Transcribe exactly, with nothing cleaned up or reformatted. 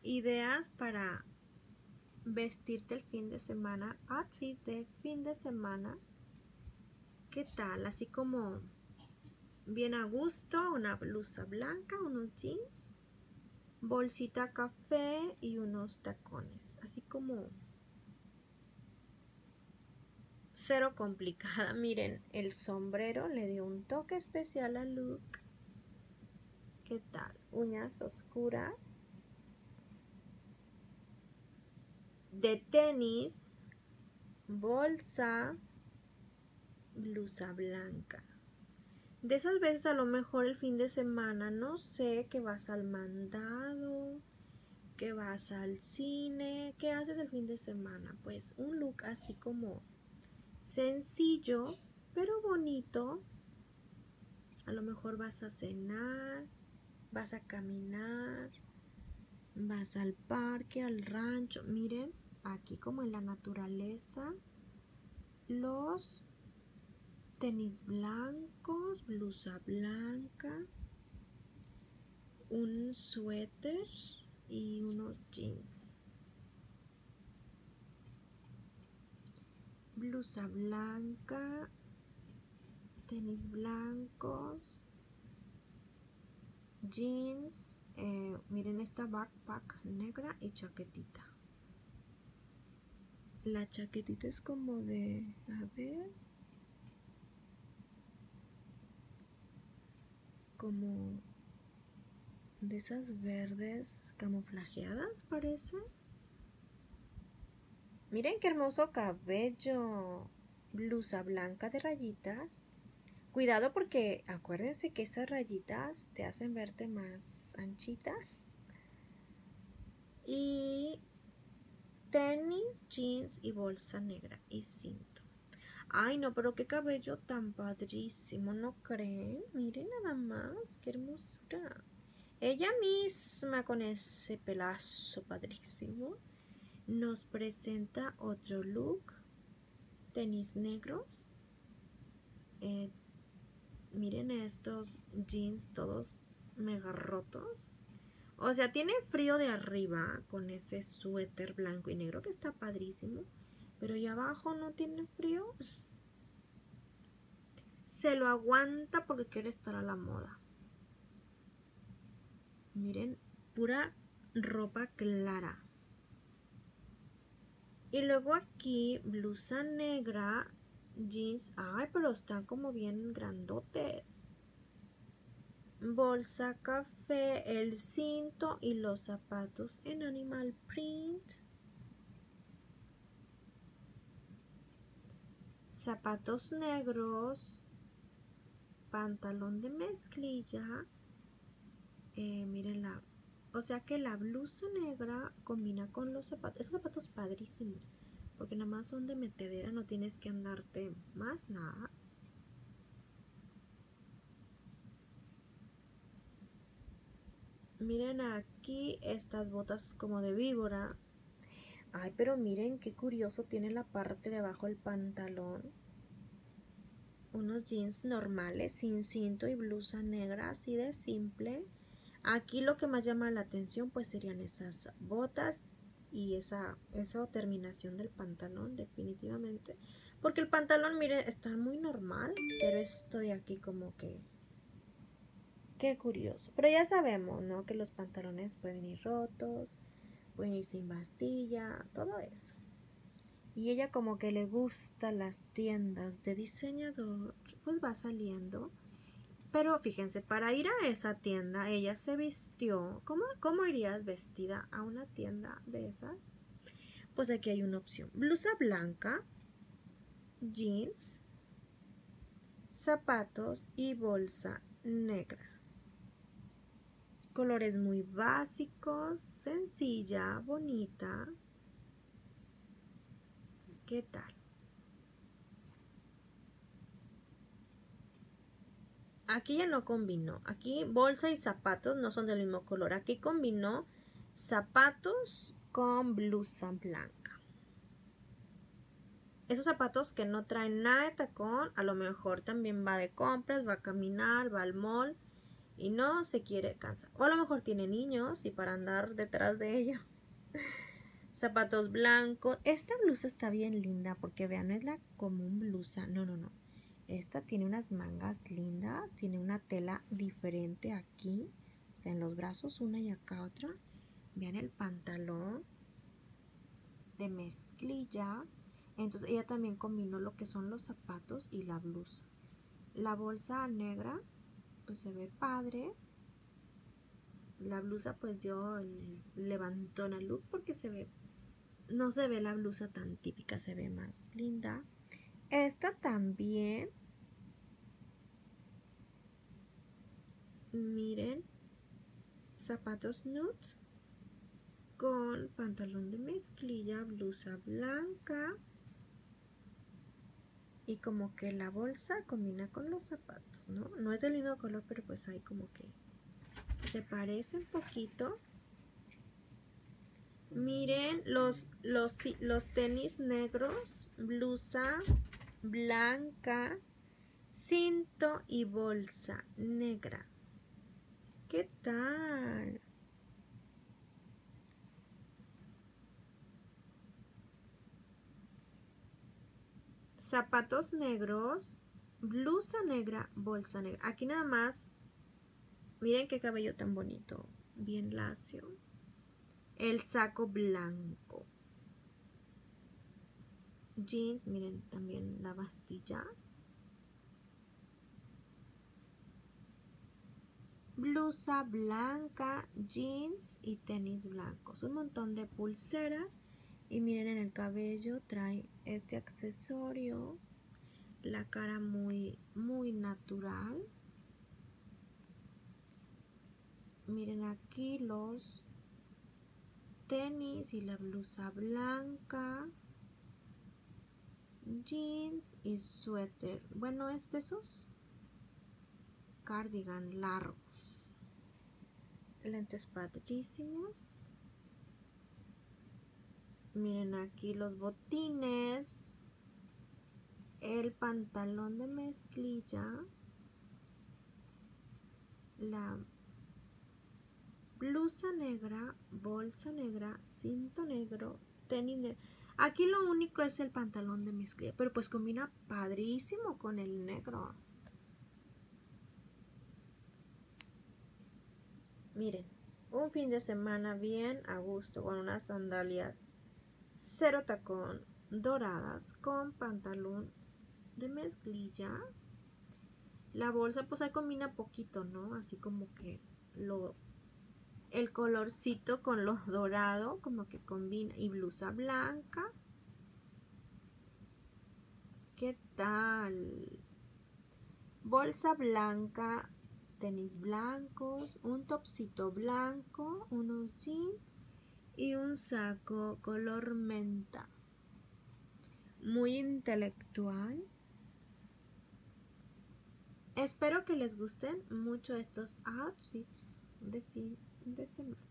ideas para vestirte el fin de semana, outfits de fin de semana. ¿Qué tal? Así como bien a gusto, una blusa blanca, unos jeans, bolsita café y unos tacones. Así como cero complicada. Miren, el sombrero le dio un toque especial al look. ¿Qué tal? Uñas oscuras. De tenis, bolsa, blusa blanca. De esas veces a lo mejor el fin de semana, no sé, que vas al mandado, que vas al cine, ¿qué haces el fin de semana? Pues un look así como sencillo, pero bonito. A lo mejor vas a cenar, vas a caminar, vas al parque, al rancho. Miren, aquí como en la naturaleza, los tenis blancos, blusa blanca, un suéter y unos jeans. Blusa blanca, tenis blancos, jeans, eh, miren esta backpack negra y chaquetita. La chaquetita es como de, a ver, como de esas verdes camuflajeadas parece. Miren qué hermoso cabello. Blusa blanca de rayitas. Cuidado porque acuérdense que esas rayitas te hacen verte más anchita. Y tenis, jeans y bolsa negra y cinto. Ay, no, pero qué cabello tan padrísimo, ¿no creen? Miren nada más, qué hermosura. Ella misma con ese pelazo padrísimo nos presenta otro look. Tenis negros. Eh, miren estos jeans todos mega rotos. O sea, tiene frío de arriba con ese suéter blanco y negro que está padrísimo. Pero allá abajo no tiene frío. Se lo aguanta porque quiere estar a la moda. Miren, pura ropa clara. Y luego aquí, blusa negra, jeans. Ay, pero están como bien grandotes. Bolsa café, el cinto y los zapatos en animal print. Zapatos negros. Pantalón de mezclilla. Eh, miren la... O sea que la blusa negra combina con los zapatos. Esos zapatos padrísimos. Porque nada más son de metedera, no tienes que andarte más nada. Miren aquí estas botas como de víbora. Ay, pero miren qué curioso tiene la parte de abajo el pantalón. Unos jeans normales, sin cinto y blusa negra, así de simple. Aquí lo que más llama la atención pues serían esas botas y esa, esa terminación del pantalón, definitivamente. Porque el pantalón, mire, está muy normal, pero esto de aquí como que... Qué curioso. Pero ya sabemos, ¿no? Que los pantalones pueden ir rotos, pueden ir sin bastilla, todo eso. Y ella como que le gusta las tiendas de diseñador, pues va saliendo. Pero fíjense, para ir a esa tienda, ella se vistió. ¿Cómo, cómo irías vestida a una tienda de esas? Pues aquí hay una opción. Blusa blanca, jeans, zapatos y bolsa negra. Colores muy básicos, sencilla, bonita. ¿Qué tal? Aquí ya no combinó. Aquí bolsa y zapatos no son del mismo color. Aquí combinó zapatos con blusa blanca. Esos zapatos que no traen nada de tacón, a lo mejor también va de compras, va a caminar, va al mall y no se quiere cansar. O a lo mejor tiene niños y para andar detrás de ella. Zapatos blancos. Esta blusa está bien linda porque vean, no es la común blusa. No, no, no. Esta tiene unas mangas lindas. Tiene una tela diferente aquí. O sea, en los brazos una y acá otra. Vean el pantalón de mezclilla. Entonces ella también combinó lo que son los zapatos y la blusa. La bolsa negra pues se ve padre. La blusa pues dio el levantón al look porque se ve, no se ve la blusa tan típica, se ve más linda. Esta también, miren, zapatos nude con pantalón de mezclilla, blusa blanca y como que la bolsa combina con los zapatos, ¿no? No es del mismo color, pero pues hay como que se parece un poquito. Miren los, los, los tenis negros, blusa blanca, cinto y bolsa negra. ¿Qué tal? Zapatos negros, blusa negra, bolsa negra. Aquí nada más, miren qué cabello tan bonito, bien lacio. El saco blanco. Jeans, miren también la bastilla. Blusa blanca, jeans y tenis blancos. Un montón de pulseras. Y miren, en el cabello trae este accesorio. La cara muy, muy natural. Miren aquí los tenis y la blusa blanca. Jeans y suéter. Bueno, es de esos cardigan largos. Lentes padrísimos. Miren aquí los botines. El pantalón de mezclilla. La blusa negra, bolsa negra, cinto negro, tenis negro. Aquí lo único es el pantalón de mezclilla, pero pues combina padrísimo con el negro. Miren, un fin de semana bien a gusto con unas sandalias cero tacón doradas con pantalón de mezclilla. La bolsa pues ahí combina poquito, ¿no? Así como que lo el colorcito con lo dorado como que combina, y blusa blanca. ¿Qué tal? Bolsa blanca, tenis blancos, un topsito blanco, unos jeans y un saco color menta. Muy intelectual. Espero que les gusten mucho estos outfits de fin de semana.